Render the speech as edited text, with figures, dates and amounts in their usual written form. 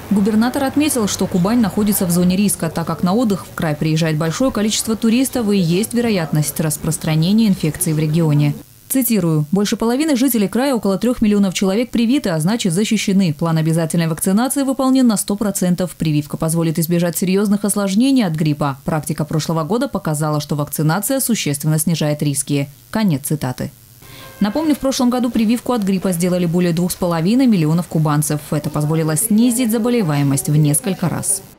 Губернатор отметил, что Кубань находится в зоне риска, так как на отдых в край приезжает большое количество туристов и есть вероятность распространения инфекции в регионе. Цитирую. «Больше половины жителей края, около 3 миллионов человек, привиты, а значит защищены. План обязательной вакцинации выполнен на 100%. Прививка позволит избежать серьезных осложнений от гриппа. Практика прошлого года показала, что вакцинация существенно снижает риски». Конец цитаты. Напомню, в прошлом году прививку от гриппа сделали более 2,5 миллионов кубанцев. Это позволило снизить заболеваемость в несколько раз.